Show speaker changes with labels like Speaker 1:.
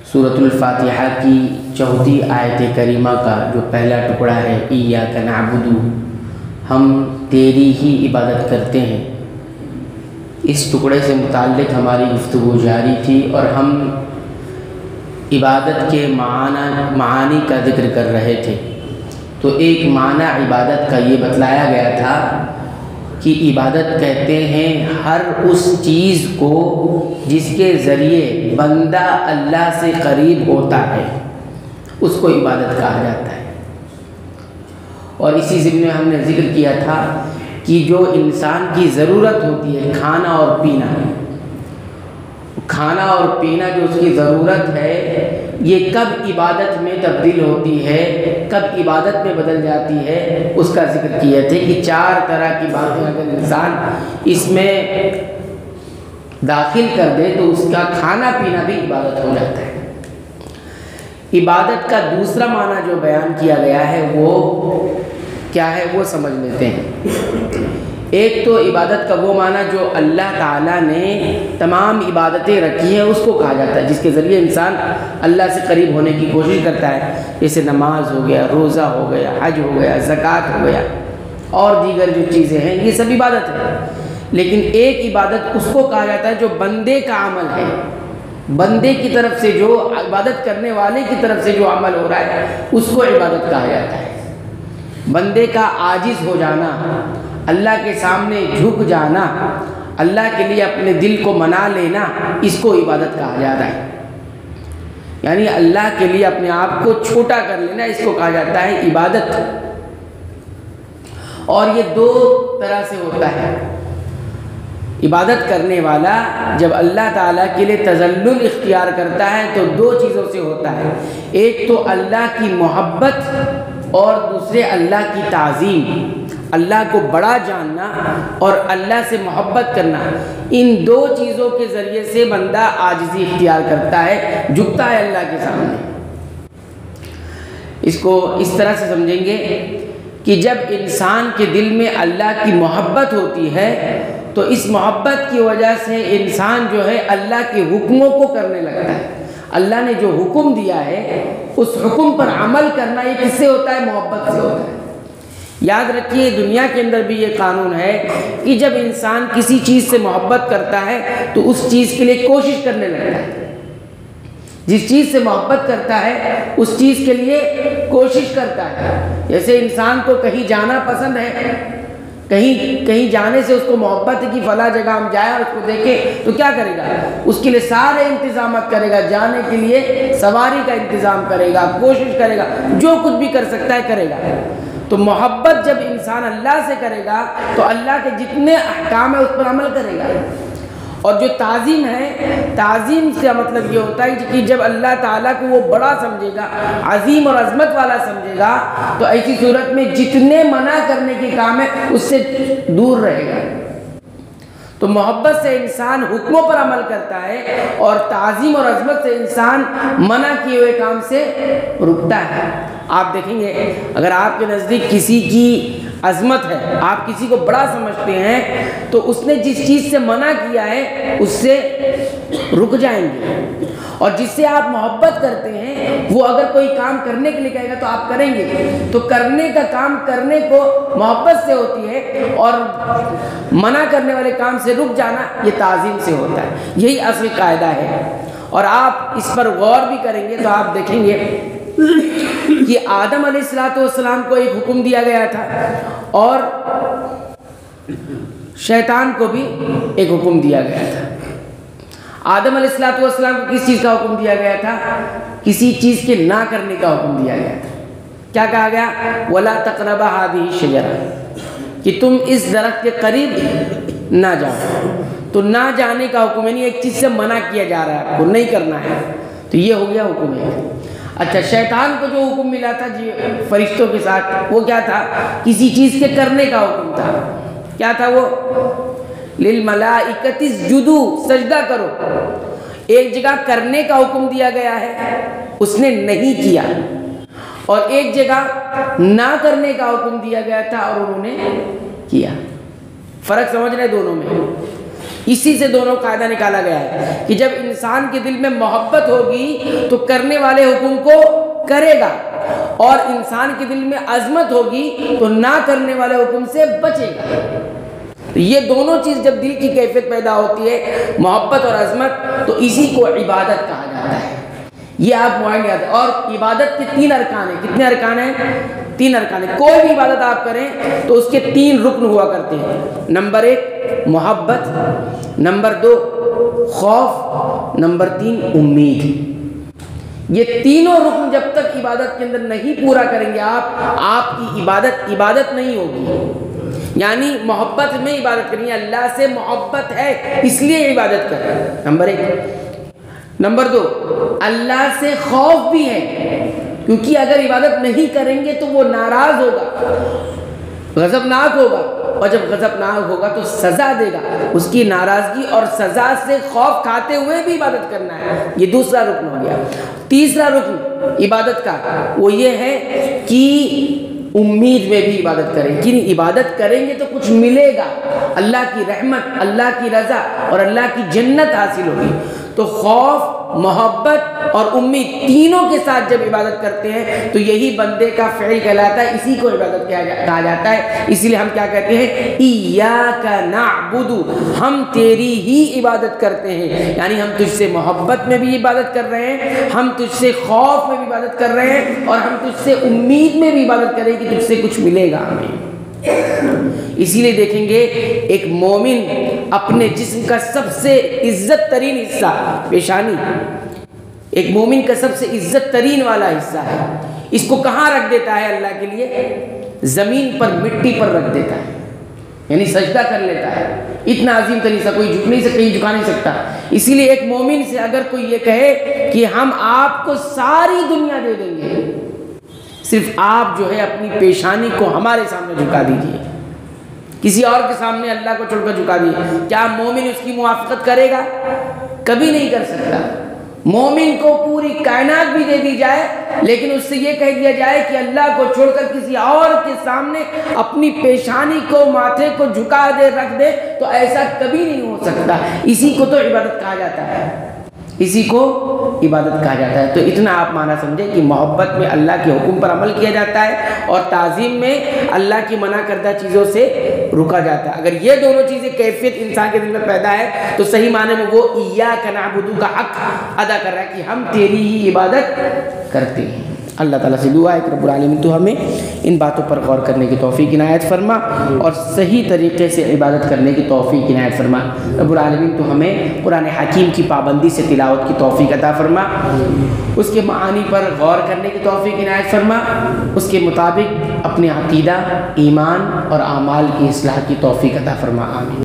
Speaker 1: سورۃ الفاتحہ کی چوتھی آیت کریمہ کا جو پہلا ٹکڑا ہے ایاک نعبد، ہم تیری ہی عبادت کرتے ہیں، اس ٹکڑے سے متعلق ہماری گفتگو جاری تھی اور ہم عبادت کے معانی کا ذکر کر رہے تھے۔ تو ایک معنی عبادت کا یہ بتلایا گیا تھا کہ عبادت کہتے ہیں ہر اس چیز کو جس کے ذریعے بندہ اللہ سے قریب ہوتا ہے، اس کو عبادت کہا جاتا ہے۔ اور اسی ضمن میں ہم نے ذکر کیا تھا کہ جو انسان کی ضرورت ہوتی ہے کھانا اور پینا، کھانا اور پینا جو اس کی ضرورت ہے، یہ کب عبادت میں تبدیل ہوتی ہے، کب عبادت میں بدل جاتی ہے، اس کا ذکر کیے تھے کہ 4 طرح کی باتیں اگر انسان اس میں داخل کر دے تو اس کا کھانا پینا بھی عبادت ہو جاتا ہے۔ عبادت کا دوسرا معنی جو بیان کیا گیا ہے وہ کیا ہے، وہ سمجھ لیتے ہیں۔ ایک تو عبادت کا وہ معنی جو اللہ تعالیٰ نے تمام عبادتیں رکھی ہیں اس کو کہا جاتا ہے، جس کے ذریعے انسان اللہ سے قریب ہونے کی کوشش کرتا ہے، جیسے نماز ہو گیا، روزہ ہو گیا، حج ہو گیا، زکوٰۃ ہو گیا اور دیگر جو چیزیں ہیں، یہ سب عبادت ہے۔ لیکن ایک عبادت اس کو کہا جاتا ہے جو بندے کا عمل ہے، بندے کی طرف سے جو عبادت کرنے والے کی طرف سے جو عمل ہو رہا ہے اس کو عبادت کہا جاتا ہے۔ بندے کا عاجز ہو جانا، اللہ کے سامنے جھک جانا، اللہ کے لیے اپنے دل کو منا لینا، اس کو عبادت کہا جاتا ہے۔ یعنی اللہ کے لیے اپنے آپ کو چھوٹا کر لینا، اس کو کہا جاتا ہے عبادت۔ اور یہ 2 طرح سے ہوتا ہے۔ عبادت کرنے والا جب اللہ تعالیٰ کے لیے تذلل اختیار کرتا ہے تو 2 چیزوں سے ہوتا ہے، ایک تو اللہ کی محبت اور دوسرے اللہ کی تعظیم، اللہ کو بڑا جاننا اور اللہ سے محبت کرنا۔ ان 2 چیزوں کے ذریعے سے بندہ عاجزی اختیار کرتا ہے، جھکتا ہے اللہ کے سامنے۔ اس کو اس طرح سے سمجھیں گے کہ جب انسان کے دل میں اللہ کی محبت ہوتی ہے تو اس محبت کی وجہ سے انسان جو ہے اللہ کے حکموں کو کرنے لگتا ہے۔ اللہ نے جو حکم دیا ہے اس حکم پر عمل کرنا، یہ کس سے ہوتا ہے؟ محبت سے ہوتا ہے۔ یاد رکھیے دنیا کے اندر بھی یہ قانون ہے کہ جب انسان کسی چیز سے محبت کرتا ہے تو اس چیز کے لیے کوشش کرنے لگتا ہے۔ جس چیز سے محبت کرتا ہے اس چیز کے لیے کوشش کرتا ہے۔ جیسے انسان کو کہیں جانا پسند ہے، کہیں جانے سے اس کو محبت ہے کہ فلاں جگہ ہم جائیں اور اس کو دیکھیں، تو کیا کرے گا؟ اس کے لیے سارے انتظامات کرے گا، جانے کے لیے سواری کا انتظام کرے گا، کوشش کرے گا، جو کچھ بھی کر سکتا ہے کرے گا۔ تو محبت جب انسان اللہ سے کرے گا تو اللہ کے جتنے احکام ہیں اس پر عمل کرے گا۔ اور جو تعظیم ہے، تعظیم سے مطلب یہ ہوتا ہے کہ جب اللہ تعالیٰ کو وہ بڑا سمجھے گا، عظیم اور عظمت والا سمجھے گا، تو ایسی صورت میں جتنے منع کرنے کے کام ہیں اس سے دور رہے گا۔ تو محبت سے انسان حکموں پر عمل کرتا ہے اور تعظیم اور عظمت سے انسان منع کیے ہوئے کام سے رکتا ہے۔ آپ دیکھیں گے اگر آپ کے نزدیک کسی کی عظمت ہے، آپ کسی کو بڑا سمجھتے ہیں، تو اس نے جس چیز سے منع کیا ہے اس سے رک جائیں گے۔ اور جس سے آپ محبت کرتے ہیں وہ اگر کوئی کام کرنے کے لیے کہے گا تو آپ کریں گے۔ تو کرنے کا کام کرنے کو محبت سے ہوتی ہے اور منع کرنے والے کام سے رک جانا یہ تعظیم سے ہوتا ہے۔ یہی اصل قاعدہ ہے۔ اور آپ اس پر غور بھی کریں گے تو آپ دیکھیں گے کہ آدم علیہ السلام کو ایک حکم دیا گیا تھا اور شیطان کو بھی ایک حکم دیا گیا تھا۔ آدم علیہ السلام کو کس چیز کا حکم دیا گیا تھا؟ کسی چیز کے نہ کرنے کا حکم دیا گیا تھا۔ کیا کہا گیا؟ وَلَا تَقْرَبَا هَٰذِهِ الشَّجَرَةَ، کہ تم اس درخت کے قریب نہ جاؤ۔ تو نہ جانے کا حکم، یعنی ایک چیز سے منع کیا جا رہا ہے، آپ کو نہیں کرنا ہے، تو یہ ہو گیا حکم ہے۔ اچھا، شیطان کو جو حکم ملا تھا جی فرشتوں کے ساتھ، وہ کیا تھا؟ کسی چیز کے کرنے کا حکم تھا۔ کیا تھا وہ؟ لِلْمَلَائِكَةِ اسْجُدُوا، سجدہ کرو۔ ایک جگہ کرنے کا حکم دیا گیا ہے، اس نے نہیں کیا، اور ایک جگہ نہ کرنے کا حکم دیا گیا تھا اور انہوں نے کیا۔ فرق سمجھ رہے دونوں میں؟ اسی سے دونوں قاعدہ نکالا گیا ہے کہ جب انسان کے دل میں محبت ہوگی تو کرنے والے حکم کو کرے گا، اور انسان کے دل میں عظمت ہوگی تو نہ کرنے والے حکم سے بچے گا۔ یہ دونوں چیز جب دل کی کیفیت پیدا ہوتی ہے، محبت اور عظمت، تو اسی کو عبادت کہا جاتا ہے۔ یہ آپ معین یاد ہے۔ اور عبادت کے 3 ارکان ہیں۔ کتنے ارکان ہیں؟ 3 ارکان ہیں۔ کوئی بھی عبادت آپ کریں تو اس کے 3 رکن ہوا کرتے ہیں۔ نمبر 1 محبت، نمبر 2 خوف، نمبر 3 امید۔ یہ تینوں رکن جب تک عبادت کے اندر نہیں پورا کریں گے آپ کی عبادت نہیں ہوگی۔ یعنی محبت میں عبادت کریں، اللہ سے محبت ہے اس لیے عبادت کریں، نمبر 1۔ نمبر 2 اللہ سے خوف بھی ہے، کیونکہ اگر عبادت نہیں کریں گے تو وہ ناراض ہوگا، غضبناک ہوگا، اور جب غضبناک ہوگا تو سزا دے گا۔ اس کی ناراضگی اور سزا سے خوف کھاتے ہوئے بھی عبادت کرنا ہے، یہ دوسرا رکن ہو گیا۔ تیسرا رکن عبادت کا وہ یہ ہے کہ امید میں بھی عبادت کریں، کہ عبادت کریں گے تو کچھ ملے گا، اللہ کی رحمت، اللہ کی رضا اور اللہ کی جنت حاصل ہوگی۔ تو خوف، محبت اور امید تینوں کے ساتھ جب عبادت کرتے ہیں تو یہی بندے کا فعل کہلاتا ہے، اسی کو عبادت کہا جاتا ہے۔ اسی لیے ہم کیا کہتے ہیں؟ ایاک نعبد، ہم تیری ہی عبادت کرتے ہیں، یعنی ہم تجھ سے محبت میں بھی عبادت کر رہے ہیں، ہم تجھ سے خوف میں بھی عبادت کر رہے ہیں، اور ہم تجھ سے امید میں بھی عبادت کر رہے ہیں کہ تجھ سے کچھ ملے گا ہمیں۔ اسی لیے دیکھیں گے ایک مومن اپنے جسم کا سب سے عزت ترین حصہ پیشانی، ایک مومن کا سب سے عزت ترین والا حصہ ہے، اس کو کہاں رکھ دیتا ہے اللہ کے لیے؟ زمین پر، مٹی پر رکھ دیتا ہے، یعنی سجدہ کر لیتا ہے۔ اتنا عظیم ترین حصہ کوئی جھک نہیں سکتا، کہیں جھکا نہیں سکتا۔ اسی لیے ایک مومن سے اگر کوئی یہ کہے کہ ہم آپ کو ساری دنیا دے دیں گے، صرف آپ جو ہے اپنی پیشانی کو ہمارے سامنے جھکا دیجئے، کسی اور کے سامنے اللہ کو چھوڑ کر جھکا دیجئے، کیا مومن اس کی موافقت کرے گا؟ کبھی نہیں کر سکتا۔ مومن کو پوری کائنات بھی دے دی جائے لیکن اس سے یہ کہہ دیا جائے کہ اللہ کو چھوڑ کر کسی اور کے سامنے اپنی پیشانی کو، ماتھے کو جھکا دے، رکھ دے، تو ایسا کبھی نہیں ہو سکتا۔ اسی کو تو عبادت کہا جاتا ہے، اسی کو عبادت کہا جاتا ہے۔ تو اتنا آپ معنی سمجھیں کہ محبت میں اللہ کے حکم پر عمل کیا جاتا ہے، اور تعظیم میں اللہ کی منع کردہ چیزوں سے رکا جاتا ہے۔ اگر یہ دونوں چیزیں کیفیت انسان کے دل میں پیدا ہے تو صحیح معنی میں وہ ایاک نعبد کا حق ادا کر رہا ہے کہ ہم تیری ہی عبادت کرتے ہیں۔ اللہ تعالیٰ سے دعا ہے کہ رب العالمین تو ہمیں ان باتوں پر غور کرنے کی توفیق عنایت فرما اور صحیح طریقے سے عبادت کرنے کی توفیق عنایت فرما۔ رب العالمین تو ہمیں قرآن حکیم کی پابندی سے تلاوت کی توفیق عطا فرما، اس کے معانی پر غور کرنے کی توفیق عنایت فرما، اس کے مطابق اپنے عقیدہ، ایمان اور اعمال کی اصلاح کی توفیق عطا فرما۔ آمین۔